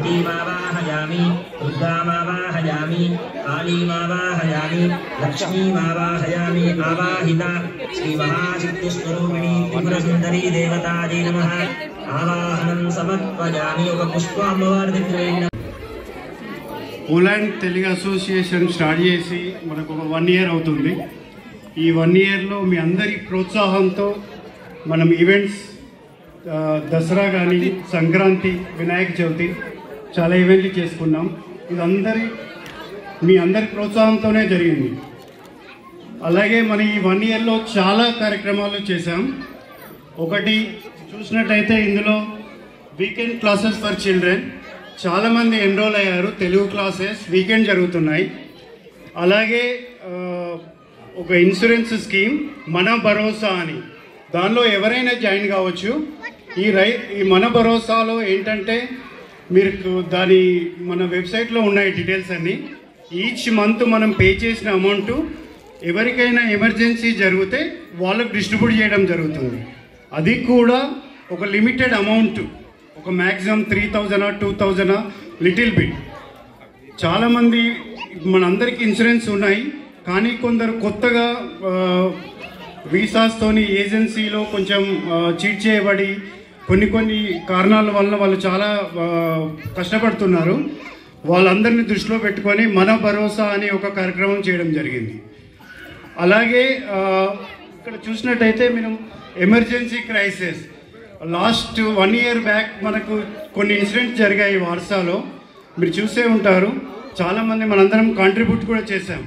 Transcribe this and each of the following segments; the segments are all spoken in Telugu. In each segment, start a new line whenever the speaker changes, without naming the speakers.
स्तुतिमावाहयामि दुर्गामावाहयामि कालीमावाहयामि लक्ष्मीमावाहयामि आवाहिता श्रीमहाशक्तिस्वरूपिणी त्रिपुरसुन्दरी देवतायै नमः आवाहनं समर्पयामि ఒక పుష్పం అమ్మవారి దగ్గర
పోలాండ్ తెలుగు అసోసియేషన్ స్టార్ట్ చేసి మనకు ఒక 1 year అవుతుంది. ఈ 1 yearలో మీ అందరి ప్రోత్సాహంతో మనం ఈవెంట్స్ దసరా కానీ సంక్రాంతి వినాయక చవితి చాలా ఈవెంట్లు చేసుకున్నాం. ఇది మీ అందరి ప్రోత్సాహంతోనే జరిగింది. అలాగే మన ఈ 1 yearలో చాలా కార్యక్రమాలు చేశాం. ఒకటి చూసినట్టయితే ఇందులో వీకెండ్ క్లాసెస్ ఫర్ చిల్డ్రన్ చాలామంది ఎన్రోల్ అయ్యారు. తెలుగు క్లాసెస్ వీకెండ్ జరుగుతున్నాయి. అలాగే ఒక ఇన్సూరెన్స్ స్కీమ్ మన భరోసా అని, దానిలో ఎవరైనా జాయిన్ కావచ్చు. ఈ మన భరోసాలో ఏంటంటే మీరు మన వెబ్సైట్లో ఉన్నాయి డీటెయిల్స్ అన్నీ. ఈచ్ మంత్ మనం పే చేసిన అమౌంట్ ఎవరికైనా ఎమర్జెన్సీ జరిగితే వాళ్ళకు డిస్ట్రిబ్యూట్ చేయడం జరుగుతుంది. అది కూడా ఒక లిమిటెడ్ అమౌంట్, ఒక మ్యాక్సిమం 3000 or 2000 లిటిల్ బిట్. చాలామంది మనందరికీ ఇన్సూరెన్స్ ఉన్నాయి, కానీ కొందరు కొత్తగా వీసాస్తోని ఏజెన్సీలో కొంచెం చీట్ చేయబడి కొన్ని కారణాల వల్ల వాళ్ళు చాలా కష్టపడుతున్నారు. వాళ్ళందరినీ దృష్టిలో పెట్టుకొని మన భరోసా అని ఒక కార్యక్రమం చేయడం జరిగింది. అలాగే ఇక్కడ చూసినట్టయితే మనం emergency crisis last 1 year back మనకు కొన్ని ఇన్సిడెంట్స్ జరిగాయి వార్సాలో. మీరు చూసే ఉంటారు. చాలామంది మనందరం కాంట్రిబ్యూట్ కూడా చేశాం.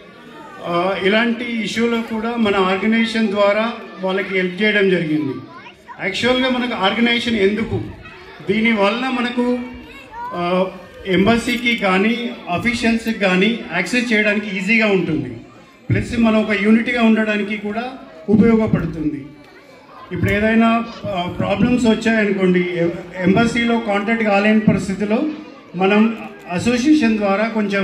ఇలాంటి ఇష్యూలో కూడా మన ఆర్గనైజేషన్ ద్వారా వాళ్ళకి హెల్ప్ చేయడం జరిగింది. యాక్చువల్గా మనకు ఆర్గనైజేషన్ ఎందుకు, దీనివల్ల మనకు ఎంబసీకి కానీ అఫీషియల్స్కి కానీ యాక్సెస్ చేయడానికి ఈజీగా ఉంటుంది. ప్లస్ మనం ఒక యూనిట్గా ఉండడానికి కూడా ఉపయోగపడుతుంది. ఇప్పుడు ఏదైనా ప్రాబ్లమ్స్ వచ్చాయనుకోండి, ఎంబసీలో కాంటాక్ట్ కాలేని పరిస్థితిలో మనం అసోసియేషన్ ద్వారా కొంచెం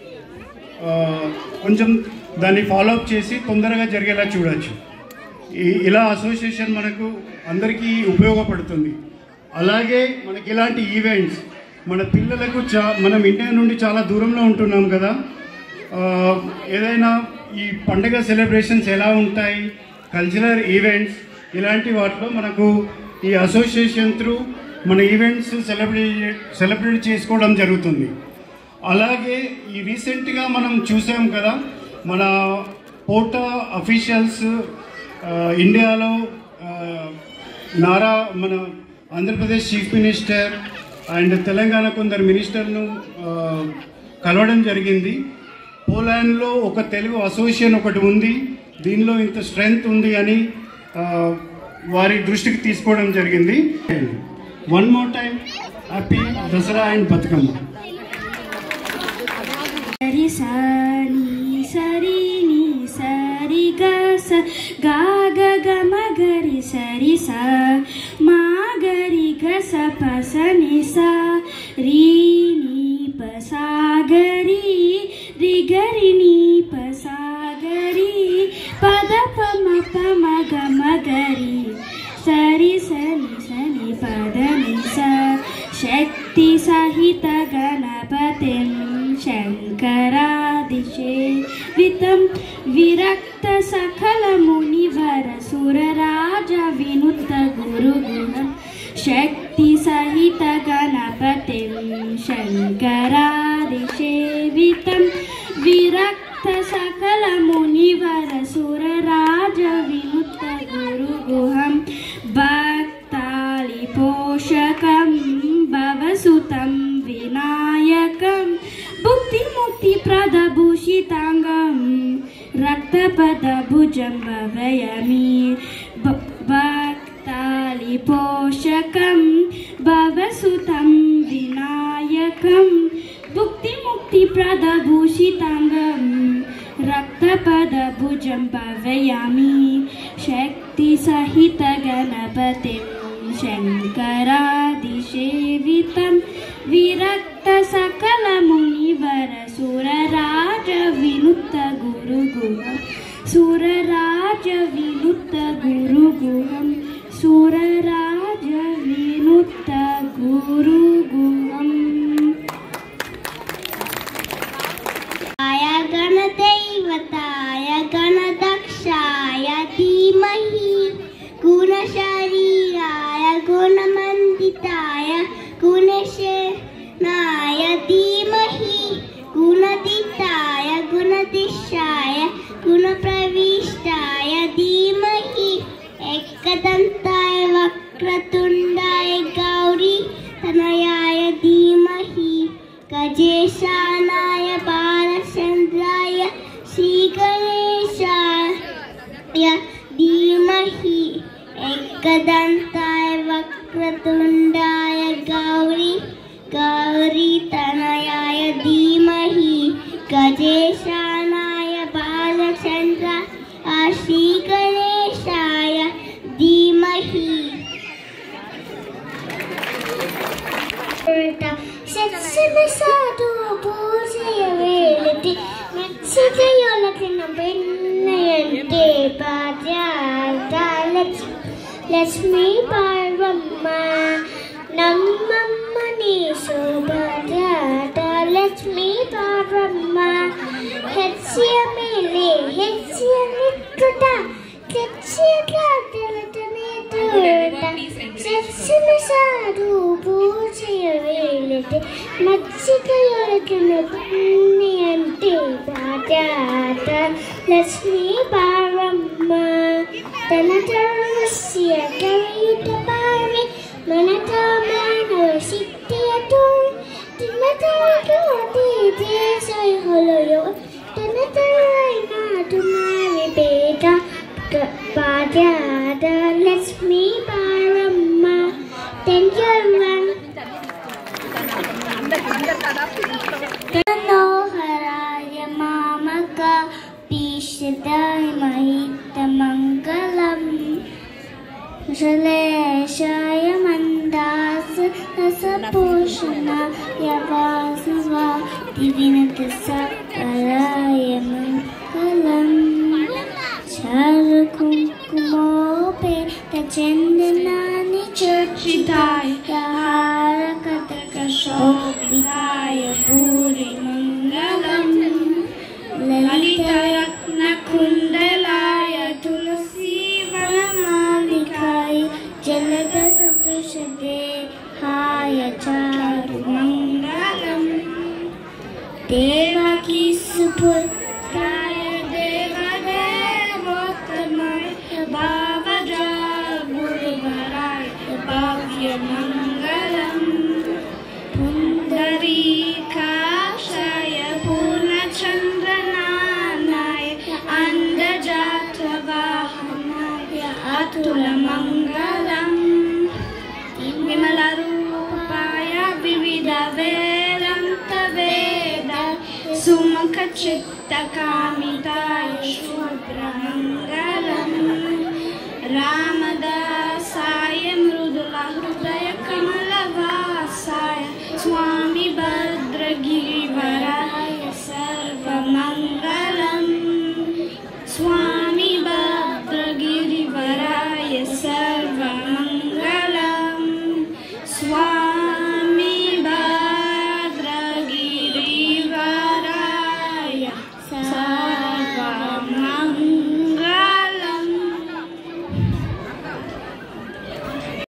దాన్ని ఫాలోఅప్ చేసి తొందరగా జరిగేలా చూడవచ్చు. ఇలా అసోసియేషన్ మనకు అందరికీ ఉపయోగపడుతుంది. అలాగే మనకి ఇలాంటి ఈవెంట్స్ మన పిల్లలకు మనం ఇండియా నుండి చాలా దూరంలో ఉంటున్నాం కదా, ఏదైనా ఈ పండుగ సెలబ్రేషన్స్ ఎలా ఉంటాయి, కల్చరల్ ఈవెంట్స్, ఇలాంటి వాటిలో మనకు ఈ అసోసియేషన్ త్రూ మన ఈవెంట్స్ సెలబ్రేట్ చేసుకోవడం జరుగుతుంది. అలాగే ఈ రీసెంట్గా మనం చూసాం కదా, మన పోటా అఫీషియల్స్ ఇండియాలో మన Andhra Pradesh chief minister and Telangana కొందరు మినిస్టర్ను కలవడం జరిగింది. పోలాండ్లో ఒక తెలుగు అసోసియేషన్ ఒకటి ఉంది, దీనిలో ఇంత స్ట్రెంగ్త్ ఉంది అని వారి దృష్టికి తీసుకోవడం జరిగింది. One more time happy Dasara and Bathukamma.
సరి ని సరి గ స గా గ గ మ గరి సరి స మా గరి గ స ప స ని స రి ని ప స గరి రి గరి ని ప స గరి పద ప మ గ మ గరి సరి స ని పద ని స శక్తి సహిత గణపతిం శంకరాదిసేవితం విరక్త సకల మునివర సురరాజ వినుత గురుగుణం శక్తి సహిత గణపతిం శంకరాదిసేవితం విరక్త సకల మునివర సురరాజ వినుత గురుగుహం భక్తాలి పోషకం భవసుతం వినాయకం భుక్తి ముక్తి ప్రదభూషితాంగం రక్తపద భుజం భవయామి భక్తాలి పోషకం భవసుతం వినాయకం భుక్తి ముక్తి ప్రదభూషితాంగం రక్తపద భుజం భవయామి శక్తి సహిత గణపతిం శంకరాదిసేవితం విరక్త సకల మునివర సురరాజ వినుత గురుగుహం సురరాజ వినుత గురుగుహం సురరాజ వినుత గురుగుహం. गजेशानाय बालचन्द्राय श्रीगणेशाय धीमहि एकदन्ताय वक्रतुण्डाय गौरीतनयाय धीमहि गजेशानाय बालचन्द्राय श्रीगणेशाय धीमहि Sesame పూజయ వేళటి మత్స్యయోలకిన బెన్నయంటే పాద్యాత లక్ష్మీ పార్వమ్మ నమ్మమ్మ నీ శోభాత లక్ష్మీ పార్వమ్మ హెచ్య మేలే హెచ్య నిక్కుట సాధు పూజయ వేళటి మత్స్యయోలకిన అంటే పాద్యాత లక్ష్మీ పార్వమ్మ తన తరస్య కవియుత పార్వి మనతా మానవ సిద్ధియతో తిమ్మతాకి దేశయ హలయో తన తరైన తుమారి పేట పాద్యాత Lakshmi పార్వమ్మ. Thank you everyone. Manoharaya mamaka pishadaya mahitamangalam Jaleshaya mandasa nasaposhana yavasva divinatasakaraya mangalam Charukumkumope tachandanani churchitaya harakatakasobhitaya puri mangalam Lalitayatna kundalaya tulasi vanamalikaya jalada satushabehaya charu mangalam Devaki suputraya devadevottamaya bhavaja gurvaraya bhavya mangalam Pundarikashaya purnachandrananaya andajatavahanaya atula mangalam Vimalarupaya vividha vedanta veda sumukha chitta kamitaya shubra mangalam Ramada